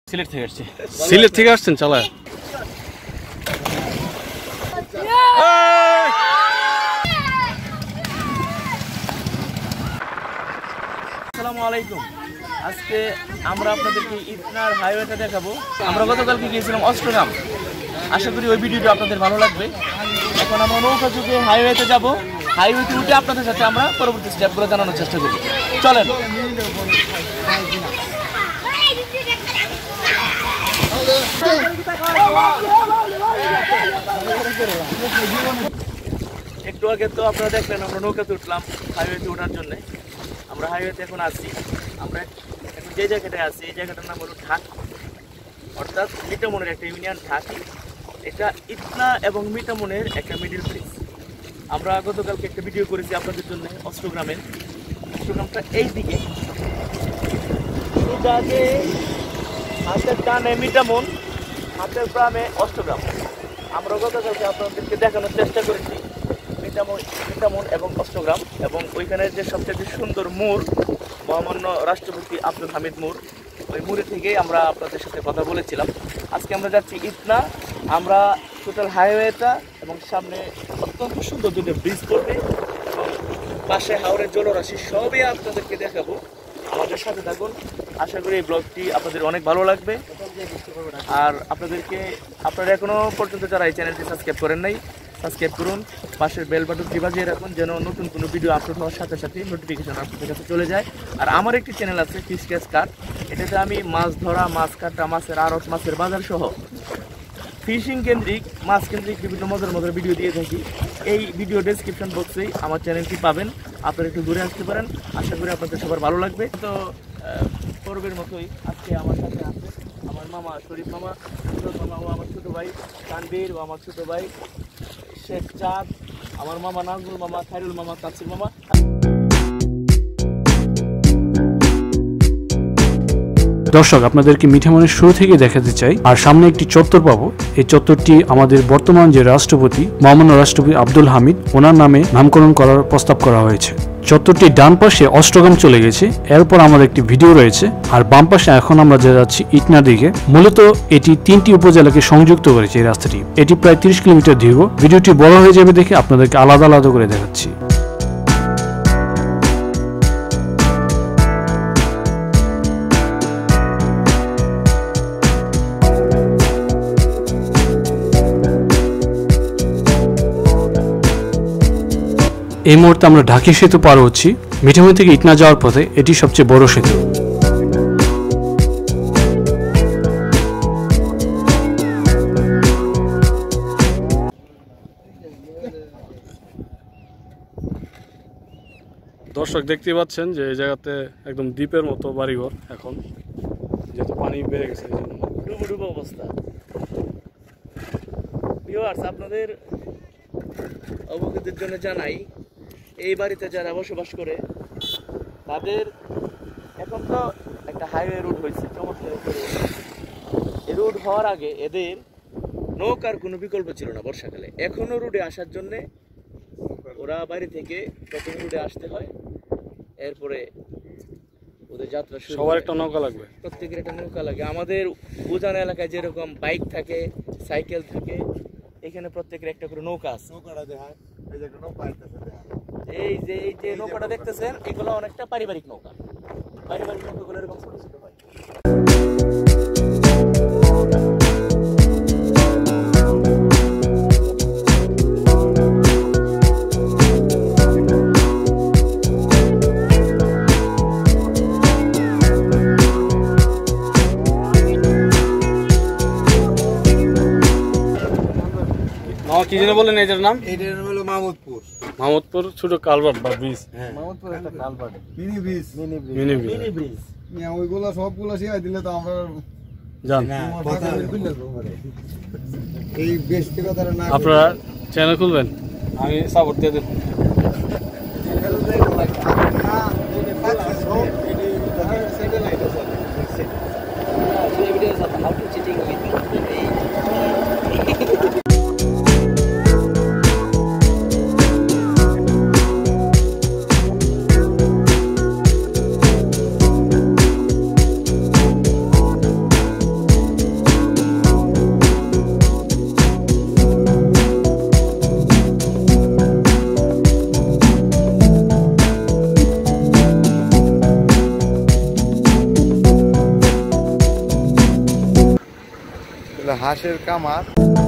সিলেট থেকে আসছি। সিলেট থেকে আসছেন চালায়? আসসালামু আলাইকুম। আজকে আমরা আপনাদেরকে ইতনার হাইওয়েটা দেখাবো। আমরা গতকালকে গিয়েছিলাম অষ্টগ্রাম। আশা করি ওই ভিডিওটা আপনাদের ভালো লাগবে। এখন আমরা নৌকা যুগে হাইওয়েতে যাব। হাইওয়েতে উঠে আপনাদের সাথে আমরা পরবর্তী স্টেপগুলো জানানোর চেষ্টা করব। চলেন। একটু আগে তো আপনারা দেখলেন আমরা নৌকাতে উঠলাম হাইওয়েতে ওঠার জন্য। আমরা হাইওয়েতে এখন আছি। আমরা এখন যে জায়গাটায় আছি এই জায়গাটার নাম হলো ঢাকি, অর্থাৎ মিটামনের একটা ইউনিয়ন ঢাকি। এটা ইতনা এবং মিটামনের একটা মিডিল প্লেস। আমরা গতকালকে একটা ভিডিও করেছি আপনাদের জন্য অষ্টগ্রামের। অষ্টগ্রামটা এই দিকে, হাতের ডানে মিটামন, হাতের বামে অষ্টগ্রাম। আমরা গতকালকে আপনাদেরকে দেখানোর চেষ্টা করেছি মিটামন এবং অষ্টগ্রাম, এবং ওইখানে যে সবচেয়ে সুন্দর মোড় মহামান্য রাষ্ট্রপতি আব্দুল হামিদ মোড়, ওই মোড়ে থেকেই আমরা আপনাদের সাথে কথা বলেছিলাম। আজকে আমরা যাচ্ছি ইতনা। আমরা টোটাল হাইওয়েটা এবং সামনে অত্যন্ত সুন্দর দুটো ব্রিজ পড়বে এবং পাশে হাওরের জলরাশি সবই আপনাদেরকে দেখাবো। আমাদের সাথে থাকুন। আশা করি এই ব্লগটি আপনাদের অনেক ভালো লাগবে। আর আপনারা এখনও পর্যন্ত যারা এই চ্যানেলটি সাবস্ক্রাইব করেন নাই, সাবস্ক্রাইব করুন। পাশের বেল বাটনটি বাজিয়ে রাখুন যেন নতুন কোনো ভিডিও আপলোড হওয়ার সাথে সাথে নোটিফিকেশন আপনাদের কাছে চলে যায়। আর আমার একটি চ্যানেল আছে ফিশ ক্যাচ কাট। এটাতে আমি মাছ ধরা, মাছ কাটা, মাছের আড়ত, মাছের বাজার সহ ফিশিং কেন্দ্রিক, মাছ কেন্দ্রিক বিভিন্ন মজার ভিডিও দিয়ে থাকি। এই ভিডিও ডেসক্রিপশন বক্সেই আমার চ্যানেলটি পাবেন। আপনারা একটু ঘুরে আসতে পারেন। আশা করি আপনাদের সবার ভালো লাগবে। তো পর্বের মতোই আজকে আমার সাথে আছে আমার মামা শরীফ মামা, ও আমার ছোটো ভাই তানবীর, ও আমার ছোটো ভাই শেখ চাঁদ, আমার মামা নাজমুল মামা, খায়রুল মামা, তাসির মামা। দর্শক, আপনাদেরকে মিঠামনের শুরু থেকে দেখাতে চাই। আর সামনে একটি চত্বর পাবো। এই চত্বরটি আমাদের বর্তমান যে রাষ্ট্রপতি মহামান্য রাষ্ট্রপতি আব্দুল হামিদ, ওনার নামে নামকরণ করার প্রস্তাব করা হয়েছে। চত্বরটির ডান পাশে অষ্টগ্রাম চলে গেছে, এরপর আমাদের একটি ভিডিও রয়েছে। আর বাম পাশে এখন আমরা যাচ্ছি ইটনার দিকে। মূলত এটি 3টি উপজেলাকে সংযুক্ত করেছে এই রাস্তাটি। এটি প্রায় 30 কিলোমিটার দীর্ঘ। ভিডিওটি বড় হয়ে যাবে দেখে আপনাদেরকে আলাদা আলাদা করে দেখাচ্ছি। এই মুহূর্তে আমরা ঢাকি সেতু পার হচ্ছি। মিঠামনি থেকে ইটনা যাওয়ার পথে এটি সবচেয়ে বড় সেতু। দর্শক, দেখতে পাচ্ছেন যে এই জায়গাতে একদম দ্বীপের মতো বাড়িঘর। এখন যেহেতু পানি বেড়ে গেছে ডুবো অবস্থা। ভিউয়ার্স, আপনাদের অবগতির জন্য জানাই, এই বাড়িতে যারা বসবাস করে তাদের এখন তো একটা হাইওয়ে রুট হয়েছে, চমৎকার। এই রুট হওয়ার আগে এদের নৌকার কোনো বিকল্প ছিল না বর্ষাকালে। এখনও রুটে আসার জন্যে ওরা বাড়ি থেকে প্রথম রুটে আসতে হয়, এরপরে ওদের যাত্রা শুরু। সবার একটা নৌকা লাগবে, প্রত্যেকের একটা নৌকা লাগে। আমাদের উজান এলাকায় যেরকম বাইক থাকে, সাইকেল থাকে, এখানে প্রত্যেকের একটা করে নৌকা আছে। এই যে নৌকাটা দেখতেছেন, এগুলো অনেকটা পারিবারিক নৌকা। পারিবারিক নৌকাগুলো এরকম ছোট ছোট হয়। কি যেন বলেন এটার নাম? এটার নাম হলো মাহমুদপুর। মাহমুদপুর ছোট কালভার্ট বা ব্রিজ। মাহমুদপুর একটা কালভার্ট, মিনি ব্রিজ। ওইগুলা সবগুলা শিখাই দিলে তো আমরা জান। এই ব্যক্তিগতরা না। আপনারা চ্যানেল খুলবেন, আমি সাপোর্ট দিয়ে দেব। এগুলো হাঁসের কামার।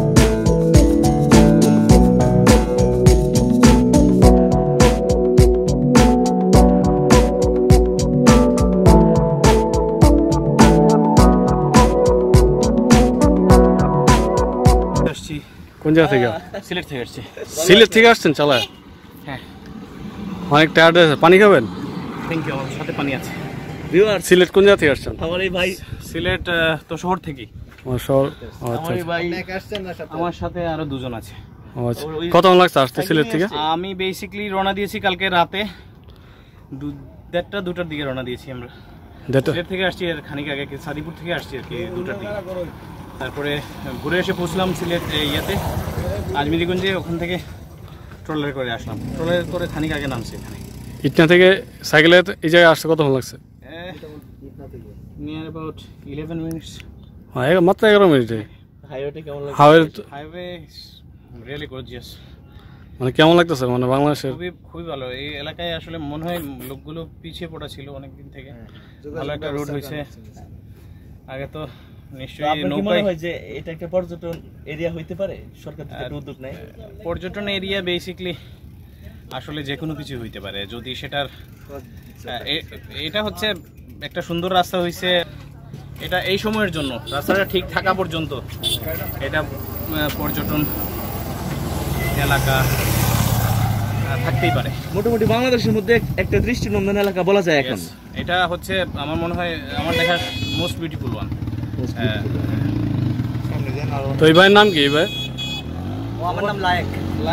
কোন জায়গা থেকে? সিলেট থেকে আসছি। সিলেট থেকে আসছেন চালায়? হ্যাঁ। অনেক টায়ার্ড আছে, পানি খাবেন? থ্যাংক ইউ, আমার সাথে পানি আছে। ভিউয়ার্স, সিলেট কোন জায়গা থেকে আসছেন? আমার এই ভাই সিলেট তো শহর থেকেই। শহর। আমার এই ভাই আমার সাথে আরো দুজন আছে। কতক্ষণ লাগছে আসতে সিলেট থেকে? আমি বেসিক্যালি রওনা দিয়েছি কালকে রাতে 1:30-2টার দিকে রওনা দিয়েছি আমরা। সিলেট থেকে আসছি আর খানিক আগে, সাদিপুর থেকে আসছি আর কি 2টার দিকে। তারপরে ঘুরে এসে পৌঁছলাম সিলেট ইয়াতে আজমিরিগঞ্জে, ওখান থেকে ট্রলারে করে আসলাম। ট্রলারে করে খানিক আগে নামছি এখানে। ইটনা থেকে সাইকেলে এই জায়গায় আসতে কতক্ষণ লাগছে? Near about 11 minutes. হ্যাঁ, মাত্র 11 মিনিটে। হাইওয়েটা কেমন লাগে? Highway really gorgeous. মানে কেমন লাগতেছে মানে বাংলাদেশের? খুবই ভালো। এই এলাকায় আসলে মনে হয় লোকগুলো পিছিয়ে পড়া ছিল অনেকদিন থেকে। ভালো একটা রোড হয়েছে। আগে তো নিশ্চয়ই নৌকায় হয় যে এটা একটা পর্যটন এরিয়া হইতে পারে, সরকার থেকে একটা উদ্যোগ নেয়। পর্যটন এরিয়া বেসিক্যালি আসলে যে কোনো কিছু হইতে পারে যদি সেটার এটা হচ্ছে একটা সুন্দর রাস্তা হইছে। এটা এই সময়ের জন্য, রাস্তাটা ঠিক থাকা পর্যন্ত এটা পর্যটন এলাকা থাকতেই পারে। মোটামুটি বাংলাদেশের মধ্যে একটা দৃষ্টিনন্দন এলাকা বলা যায় এখন। এটা হচ্ছে আমার মনে হয় আমার দেখা মোস্ট বিউটিফুল ওয়ান। তো এই ভাইয়ের নাম কি? এই ভাই আমার নাম লায়েক।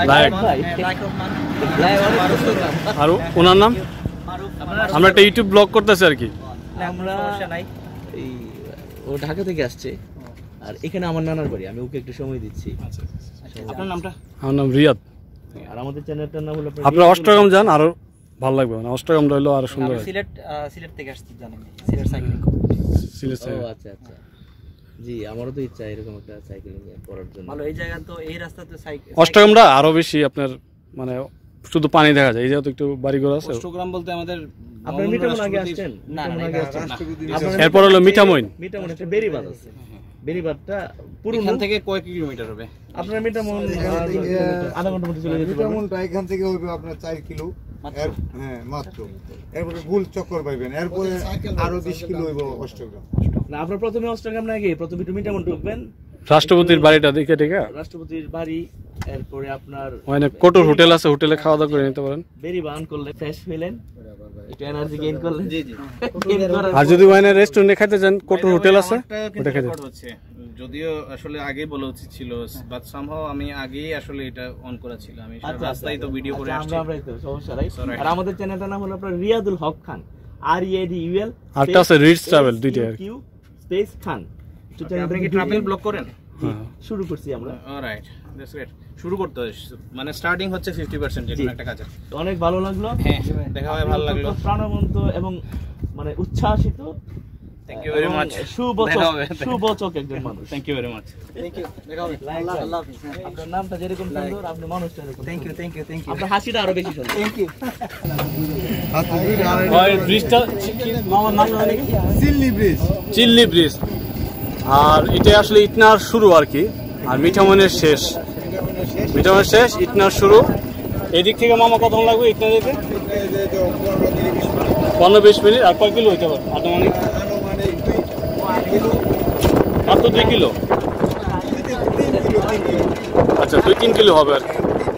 আর ওনার নাম? আমরা একটা ইউটিউব ব্লগ করতেছি আর কি। আমরা এই ও ঢাকা থেকে আসছে আর এখানে আমার নানার বাড়ি, আমি ওকে একটু সময় দিচ্ছি। আপনার নামটা? আমার নাম রিয়াদ। আর আমাদের চ্যানেলটার নাম হলো আপনারা অষ্টগ্রাম যান, আরো ভালো লাগবে। মানে অষ্টগ্রাম রইলো আরো সুন্দর। সিলেট থেকে আসছি, জানেন সিলেট সাইক্লিং। সিলেট থেকে। ও আচ্ছা আচ্ছা। জি, আমারও তো ইচ্ছা এরকম একটা সাইক্লিং করার জন্য। ভালো এই জায়গা তো, এই রাস্তাতে সাইকেল। অষ্টগ্রামটা আরো বেশি আপনার মানে শুধু পানি দেখা যায়। এই জায়গা তো একটু বাড়িঘর আছে। অষ্টগ্রাম বলতে আমাদের আপনার মিঠামইন আগে আসছেন? না না, এরপর হলো মিঠামইন। মিঠামইন একটা বেরিবাদ আছে। বেরিবাদটা পুরো এখান থেকে কয় কিলোমিটার হবে? আপনার মিঠামইন আধা ঘন্টার মধ্যে চলে যেতে পারবেন। মিঠামইনটা এখান থেকে হবে আপনার 4 কিলো। হ্যাঁ মাত্র। এরপরে গোল চক্কর পাইবেন, এরপরে আরো 20 কিলো হইব অষ্টগ্রাম। না, আপনারা প্রথমে অষ্টগ্রাম না গিয়ে প্রথমে একটু মিঠামইন ঢুকবেন। রাষ্ট্রপতির বাড়িটা দেখে দেখে রাষ্ট্রপতির বাড়ি, এরপরে আপনার ওখানে কোটর হোটেল আছে, হোটেলে খাওয়া দাওয়া করে নিতে পারেন। বেরি বার্ন করলে ফ্রেশ হইলেন, একটু এনার্জি গেইন করলেন। জি জি। আর যদি ওখানে রেস্টুরেন্টে খাইতে যান, কোটর হোটেল আছে, ওটা খেতে হচ্ছে। যদিও আসলে আগে বলা উচিত ছিল, বাট সামহাও আমি আগেই আসলে এটা অন করা ছিল। আমি রাস্তায় তো ভিডিও করে আসছি। আমরাই তো, সমস্যা নাই। আর আমাদের চ্যানেলটার নাম হলো আপনার রিয়াদুল হক খান, READUL। আরটা আছে রিডস ট্রাভেল, দুইটা আর কিউ স্পেস খান। আপনি কি ট্রাভেল ব্লগ করেন? শুরু করছি আমরা। Alright, that's great. শুরু করতে হয় মানে স্টার্টিং হচ্ছে 50% যে কোনো একটা কাজে। অনেক ভালো লাগলো। হ্যাঁ, দেখা হয় ভালো লাগলো। প্রাণবন্ত এবং মানে উচ্ছ্বাসিত। Thank you very much. শুভচক একজন মানুষ। Thank you very much. Thank you. দেখা হবে। আল্লাহ হাফেজ। আপনার নামটা যেরকম সুন্দর, আপনি মানুষটা এরকম। Thank you thank you thank you. আপনার হাসিটা আরো বেশি সুন্দর। Thank you. ওই ব্রিজটা মামার নাম জানেন কি? চিল্লি ব্রিজ। চিল্লি ব্রিজ। আর এটা আসলে ইটনার শুরু আর কি, আর মিঠামইনের শেষ। মিঠামইনের শেষ, ইটনার শুরু। এদিক থেকে মামা কতক্ষণ লাগবে ইটনা যেতে? 15-20 মিনিট। আর কয় কিলো হইতে পারে আনুমানিক? মাত্র 2 কিলো। আচ্ছা, 2-3 কিলো হবে আর কি।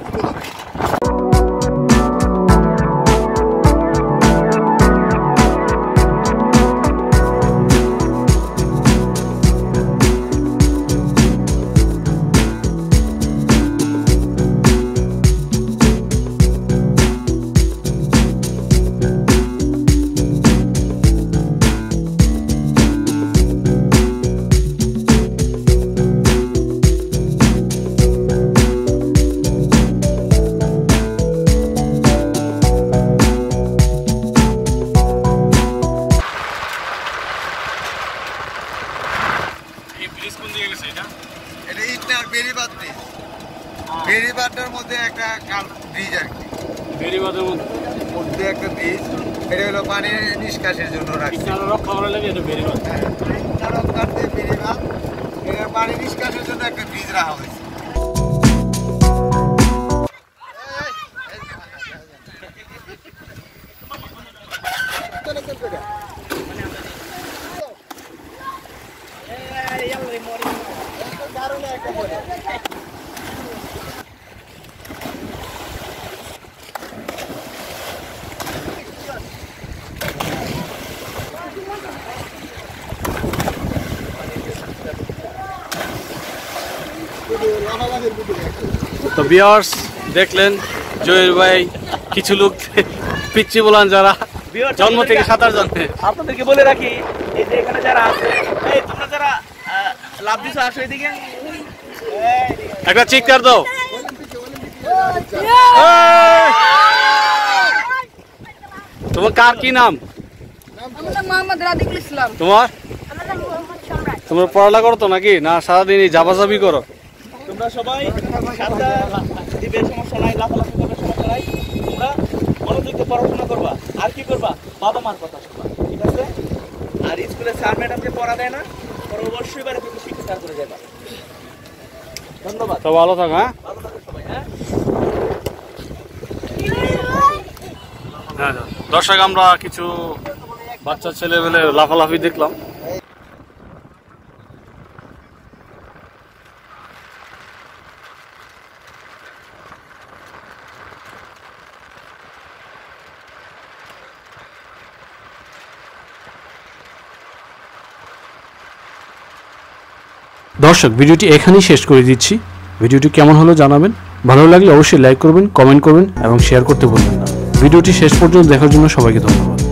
এটা ইটনার বেরিবাদ ব্রিজ। বেরিবাদের মধ্যে একটা ব্রিজ আর কি। বেরিবাদের মধ্যে একটা ব্রিজ। এটা হলো পানি নিষ্কাশের জন্য রাখছে। রক্ষা করার লাগে এটা বেরিবাদ। বেরিবাদ। এটা পানি নিষ্কাশ মধ্যে একটা ব্রিজ রাখা হয়েছে। তো ভিউয়ার্স দেখলেন জহির ভাই কিছু লোক পিচ্ছি বলান যারা জন্ম থেকে সাঁতার জানে। আপনাদেরকে বলে রাখি এই যে এখানে যারা আছে, এই তোমরা যারা লাভ দিছো আসো এদিকে। একটা চিৎকার দাও। তোমার কার কি নাম? তোমার তোমরা পড়ালেখা করো তো নাকি না সারাদিন জাবাজাবি করো? তোমরা সবাই সাঁতার দিবে, সমস্যা নাই, লাফালাফি করবে, সমস্যা নাই। তোমরা মনোযোগ দিয়ে পড়াশোনা করবা। আর কি করবা? বাবা মার কথা শুনবা, ঠিক আছে? আর স্কুলে স্যার ম্যাডামকে পড়া দেয় না, পরে অবশ্যই বাড়ি থেকে শিক্ষা করে যাবা। ধন্যবাদ। তো ভালো থাকো। হ্যাঁ ভালো থাকো সবাই। হ্যাঁ দর্শক, আমরা কিছু বাচ্চা ছেলেমেলে লাফালাফি দেখলাম। দর্শক, ভিডিওটি এখানেই শেষ করে দিচ্ছি। ভিডিওটি কেমন হলো জানাবেন। ভালো লাগলে অবশ্যই লাইক করবেন, কমেন্ট করবেন এবং শেয়ার করতে ভুলবেন না। ভিডিওটি শেষ পর্যন্ত দেখার জন্য সবাইকে ধন্যবাদ।